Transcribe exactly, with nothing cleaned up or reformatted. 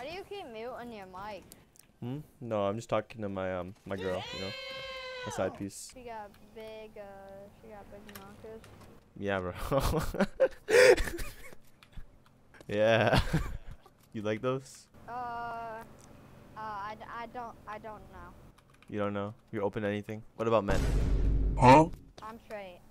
Why do you keep muting your mic? Hmm? No, I'm just talking to my um my girl, you know, my side piece. She got big, uh, she got big knockers. Yeah, bro. Yeah. You like those? Uh, uh, I, I don't, I don't know. You don't know? You're open to anything? What about men? Huh? I'm straight.